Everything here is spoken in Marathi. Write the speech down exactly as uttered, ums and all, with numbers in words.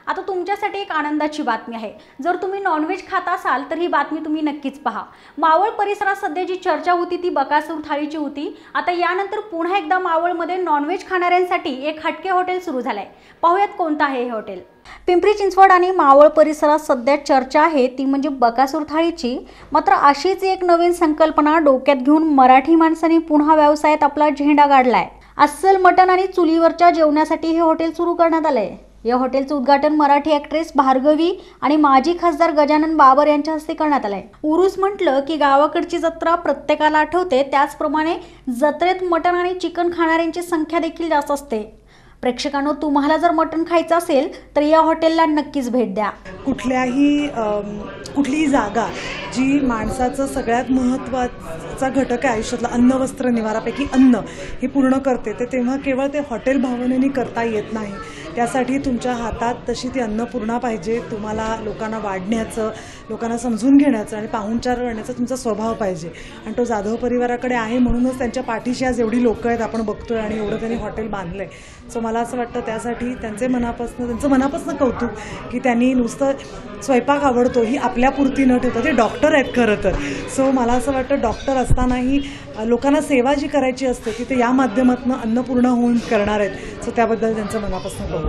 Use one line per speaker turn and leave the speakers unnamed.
आता तुमच्यासाठी एक आनंदाची बातमी आहे। जर तुम्ही नॉनव्हेज खात असाल तर ही बातमी तुम्ही नक्कीच पहा। मावळ परिसरात सध्या जी चर्चा होती ती बकासूर थाळीची होती। आता यानंतर पुन्हा एकदा मावळमध्ये नॉनव्हेज खाणाऱ्यांसाठी एक हटके हॉटेल सुरू झालंय। पाहूयात कोणतं आहे हे हॉटेल। पिंपरी चिंचवड आणि मावळ परिसरात सध्या चर्चा आहे ती म्हणजे बकासूर थाळीची। मात्र अशीच एक नवीन संकल्पना डोक्यात घेऊन मराठी माणसांनी पुन्हा व्यवसायात आपला झेंडा गाडलाय। अस्सल मटण आणि चुलीवरच्या जेवणासाठी हे हॉटेल सुरू करण्यात आलंय। या हॉटेलचं उद्घाटन मराठी ॲक्ट्रेस भार्गवी आणि माजी खासदार गजानन बाबर यांच्या हस्ते करण्यात आलंय। उरूस म्हटलं की गावाकडची जत्रा प्रत्येकाला आठवते, त्याचप्रमाणे जत्रेत मटण आणि चिकन खाणाऱ्यांची संख्या देखील जास्त असते। प्रेक्षकांनो, तुम्हाला जर मटण खायचं असेल तर या हॉटेलला नक्कीच भेट द्या।
कुठल्याही कुठलीही जागा जी माणसाचं सगळ्यात महत्त्वाचा घटक आहे आयुष्यातला, अन्न वस्त्र निवारापैकी अन्न हे पूर्ण करते, ते तेव्हा केवळ ते हॉटेल भावनेने करता येत नाही। त्यासाठी तुमच्या हातात तशी ती अन्नपूर्णा पाहिजे। तुम्हाला लोकांना वाढण्याचं, लोकांना समजून घेण्याचं आणि पाहुणचार करण्याचा तुमचा स्वभाव पाहिजे आणि तो जाधव परिवाराकडे आहे। म्हणूनच त्यांच्या पाठीशी आज एवढी लोकं आहेत आपण बघतोय आणि एवढं त्यांनी हॉटेल बांधलंय। सो मला असं वाटतं त्यासाठी त्यांचे मनापासून त्यांचं मनापासून कौतुक की त्यांनी नुसतं स्वयंपाक आवडतो ही आपल्यापुरती न ठेवता, ते डॉक्टर आहेत खरं तर। सो मला असं वाटतं डॉक्टर असतानाही लोकांना सेवा जी करायची असते ती ते या माध्यमातून अन्नपूर्णा होऊन करणार आहेत। सो त्याबद्दल त्यांचं मनापासून कौतुक।